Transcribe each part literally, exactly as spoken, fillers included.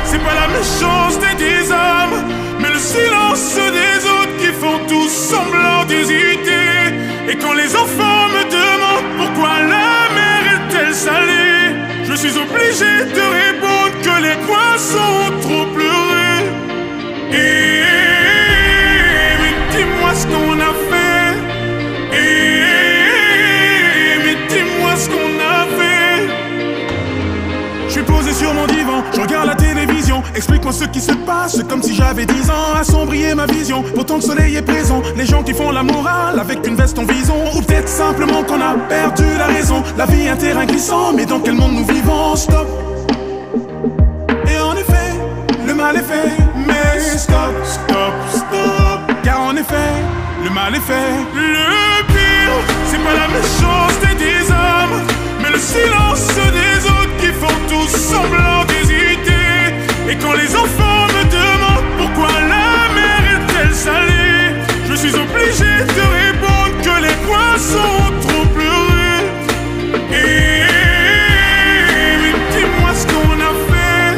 c'est pas la méchanceté des hommes, mais le silence des autres qui font tous semblant d'hésiter. Et quand les enfants me demandent pourquoi la mer est-elle salée, je suis obligé de répondre que les poissons ont trop pleuré. Et mais dis-moi ce qu'on a fait. Et mais dis-moi ce qu'on a fait. Je suis posé sur mon divan, je regarde la télévision. Explique-moi ce qui se passe, comme si j'avais dix ans. Assombrir ma vision, pourtant le soleil est présent. Les gens qui font la morale avec une veste en vison. Ou peut-être simplement qu'on a perdu la raison. La vie est un terrain glissant, mais dans quel monde nous vivons? Stop. Et en effet, le mal est fait. Mais stop, stop, stop. Car en effet, le mal est fait. Le pire, c'est pas la méchanceté des hommes, mais le silence des autres qui font tous semblant d'hésiter. Et quand les enfants me demandent pourquoi la mer est-elle salée, je suis obligé de répondre que les poissons ont trop pleuré. Et mais dis-moi ce qu'on a fait.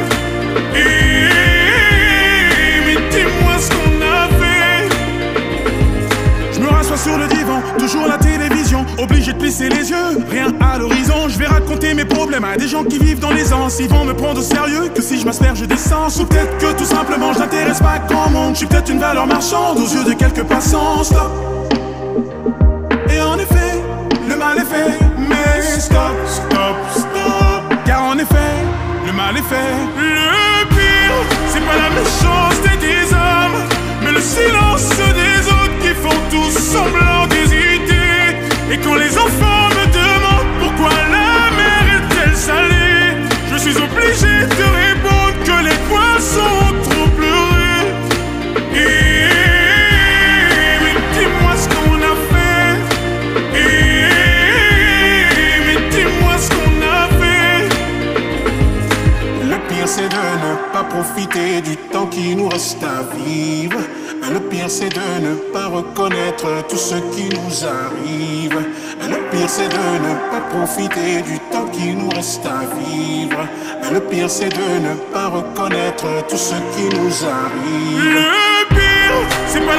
Et mais dis-moi ce qu'on a fait. Je me rassois sur le divan, toujours la télévision, obligé de plisser les yeux, rien à l'horizon. Je vais raconter mes problèmes à des gens qui vivent dans les anses. Ils vont me prendre au sérieux que si je m'asperge d'essence. Ou peut-être que tout simplement je n'intéresse pas grand monde. Je suis peut-être une valeur marchande aux yeux de quelques passants. Stop. Et en effet, le mal est fait. Mais stop, stop, stop. Car en effet, le mal est fait. Le pire, c'est pas la méchanceté des hommes, mais le silence des autres qui font tous semblant d'hésiter. Et quand les enfants me demandent pourquoi la mer est-elle salée, je suis obligé de répondre que les poissons ont trop pleuré. Et mais dis-moi ce qu'on a fait. Et mais dis-moi ce qu'on a fait. Le pire c'est de ne pas profiter du temps qui nous reste à vivre. Le pire c'est de ne pas reconnaître tout ce qui nous arrive. Le pire c'est de ne pas profiter du temps qui nous reste à vivre. Le pire c'est de ne pas reconnaître tout ce qui nous arrive. Le pire, c'est